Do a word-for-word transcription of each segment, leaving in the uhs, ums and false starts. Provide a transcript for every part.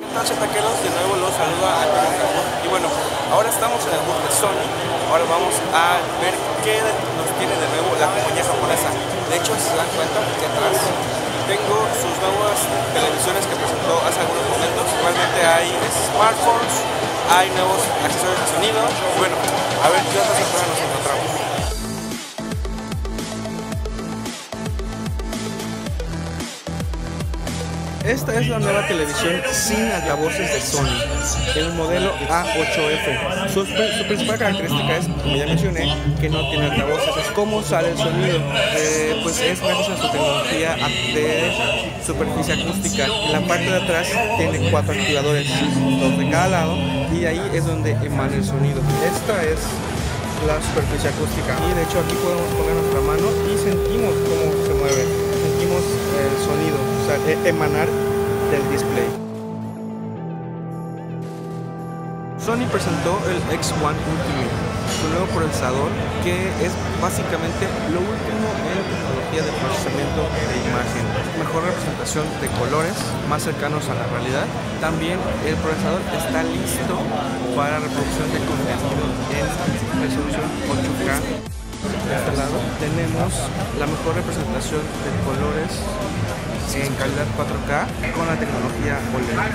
Entonces, taqueros, de nuevo los saluda Antonio Carbón. Y bueno, ahora estamos en el booth de Sony. Ahora vamos a ver qué nos tiene de nuevo la compañía japonesa. De hecho, si se dan cuenta, aquí atrás tengo sus nuevas televisiones que presentó hace algunos momentos. Realmente hay smartphones, hay nuevos accesorios de sonido. Bueno, a ver qué otras cosas nos encontramos. Esta es la nueva televisión sin altavoces de Sony, el modelo A ocho F. Su, su principal característica es, como ya mencioné, que no tiene altavoces. Es cómo sale el sonido. Eh, pues es gracias a su tecnología de superficie acústica. En la parte de atrás tiene cuatro activadores, dos de cada lado, y ahí es donde emana el sonido. Esta es la superficie acústica. Y de hecho aquí podemos poner nuestra mano y sentimos cómo se mueve. Sentimos el sonido, o sea, emanar del display. Sony presentó el X uno Ultimate, su nuevo procesador que es básicamente lo último en tecnología de procesamiento de imagen. Mejor representación de colores, más cercanos a la realidad. También el procesador está listo para reproducción de contenido en resolución ocho K. De este lado tenemos la mejor representación de colores en calidad cuatro K con la tecnología O L E D.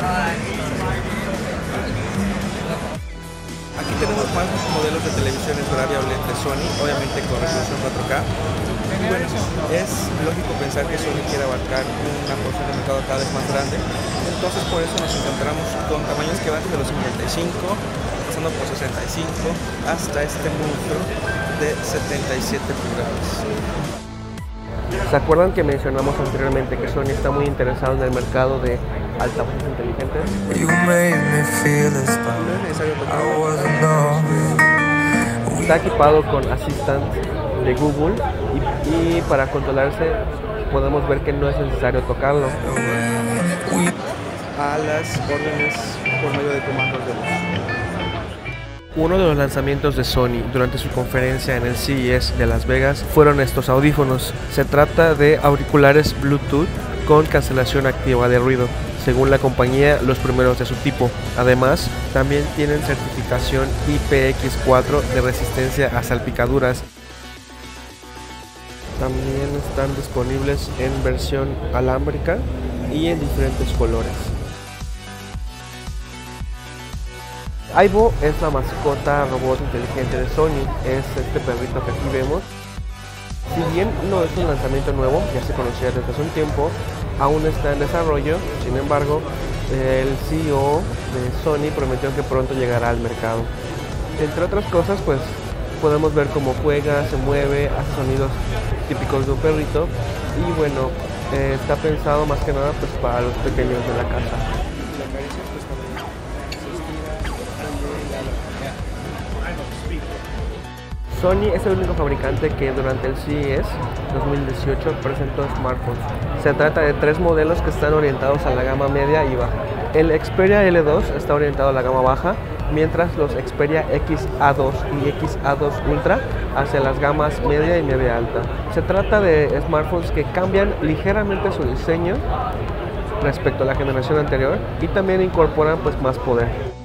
Aquí tenemos más modelos de televisiones variable de Sony, obviamente con resolución cuatro K. Y bueno, es lógico pensar que Sony quiere abarcar una porción de mercado cada vez más grande. Entonces por eso nos encontramos con tamaños que van desde los cincuenta y cinco, pasando por sesenta y cinco, hasta este monstruo de setenta y siete pulgadas. ¿Se acuerdan que mencionamos anteriormente que Sony está muy interesado en el mercado de altavoces inteligentes? No es necesario tocarlo. Está equipado con Assistant de Google y, y para controlarse podemos ver que no es necesario tocarlo. A las órdenes por medio de comandos de voz. Uno de los lanzamientos de Sony durante su conferencia en el C E S de Las Vegas fueron estos audífonos. Se trata de auriculares Bluetooth con cancelación activa de ruido, según la compañía los primeros de su tipo. Además, también tienen certificación I P X cuatro de resistencia a salpicaduras. También están disponibles en versión alámbrica y en diferentes colores. Aibo es la mascota robot inteligente de Sony, es este perrito que aquí vemos. Si bien no es un lanzamiento nuevo, ya se conocía desde hace un tiempo, aún está en desarrollo. Sin embargo, el C E O de Sony prometió que pronto llegará al mercado. Entre otras cosas, pues podemos ver cómo juega, se mueve, hace sonidos típicos de un perrito y bueno, eh, está pensado más que nada pues para los pequeños de la casa. Sony es el único fabricante que durante el C E S dos mil dieciocho presentó smartphones. Se trata de tres modelos que están orientados a la gama media y baja. El Xperia L dos está orientado a la gama baja, mientras los Xperia X A dos y X A dos Ultra hacia las gamas media y media alta. Se trata de smartphones que cambian ligeramente su diseño respecto a la generación anterior y también incorporan pues más poder.